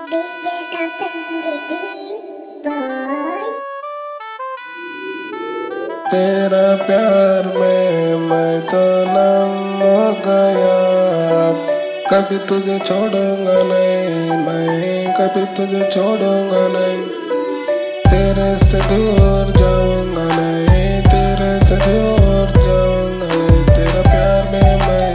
DJ Kapan Gigi Boy। तेरा प्यार में मैं तो नम हो गया, कभी तुझे छोड़ूंगा नहीं, मैं कभी तुझे छोड़ूंगा नहीं, तेरे से दूर जाऊंगा नहीं, तेरे से दूर जाऊंगा नहीं। तेरा प्यार में मैं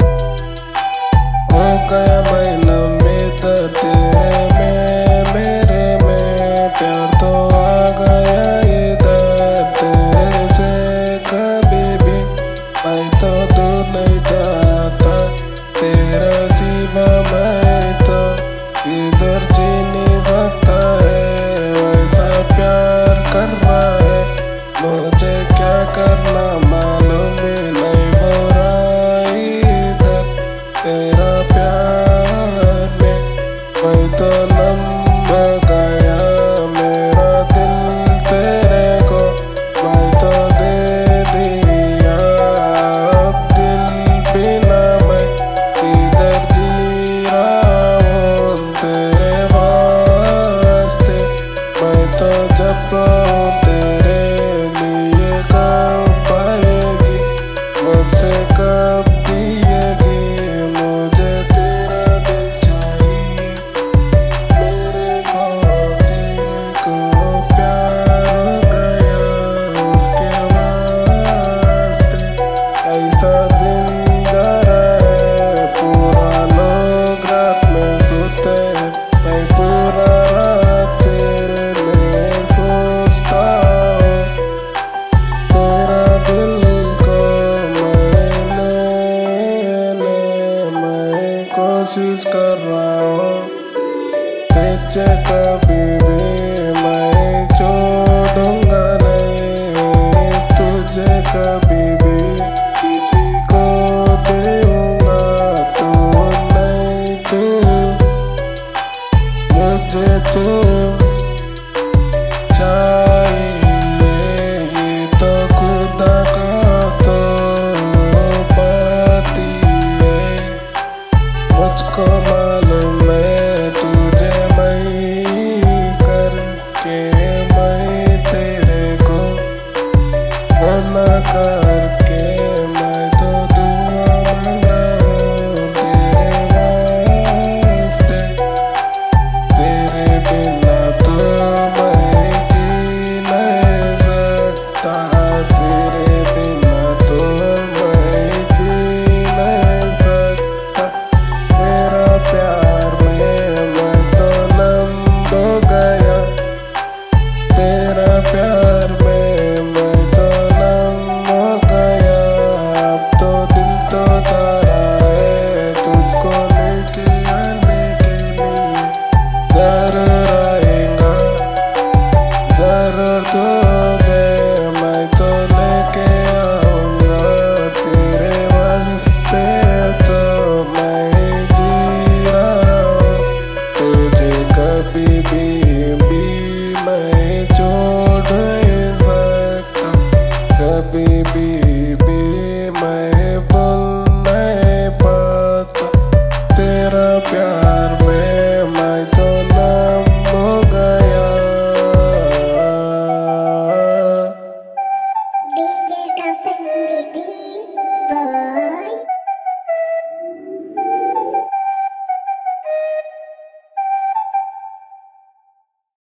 हो गया, मैं नम इधर तेरे में, मेरे में प्यार तो आ गया इधर तेरे से। कभी भी मैं तो दूर नहीं जाता, तेरा सिवा मैं तो इधर जी नहीं सकता है। वैसा प्यार कर रहा है मुझे, क्या करना मालूम ही नहीं हो रहा इधर तेरा प्यार में मैं तो नम हो गया। मेरा दिल तेरे को मैं तो दे दिया, अब दिल बिना मैं इधर जी रहा हूँ तेरे वास्ते। मैं तो जब रहूँ तेरे लिए, कब पाएगी मुझसे कब दिएगी, मुझे तेरा दिल चाहिए। मेरे को प्यार हो गया उसके वास्ते। ऐसा जिंदगी है पूरा, लोग रात में सोते हैं, मैं पूरा रात तेरे लिए सोचता हूँ। तेरा दिल को मैं कोशिश कर रहा हूँ, तुझे कभी